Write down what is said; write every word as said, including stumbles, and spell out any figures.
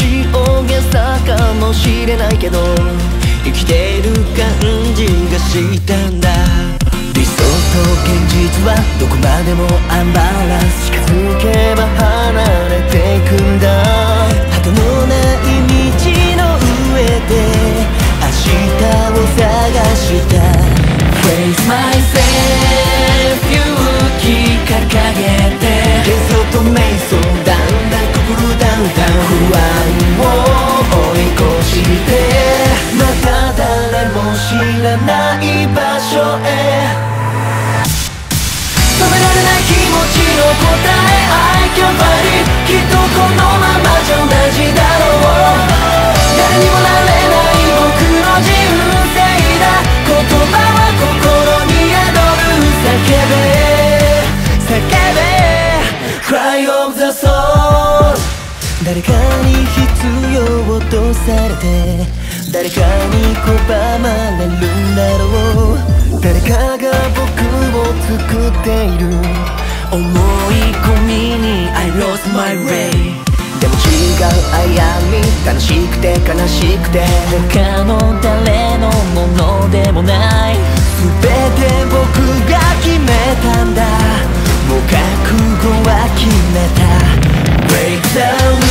し大げさかもしれないけど生きてる感じがしたんだ。理想と現実はどこまでもアンバランス、近づけば離れていくんだ。後のない道の上で明日を探した。 Face myself 勇気掲げて幻想と瞑想、だんだんくぐるダウンタウン、不安を追い越してまた誰も知らない場所へ。止められない気持ちの答え I can fight it、 きっとこのままじゃ同じだろう。誰にもなれない僕の人生だ。言葉は心に宿る。叫べ叫べ Cry of the soul。 誰かに必要とされて誰かに拒まれるんだろう。誰かが僕を作っている思い込みに I lost my way。 でも違う悩み、楽しくて悲しくて他の誰のものでもない、全て僕が決めたんだ。もう覚悟は決めた。 Break the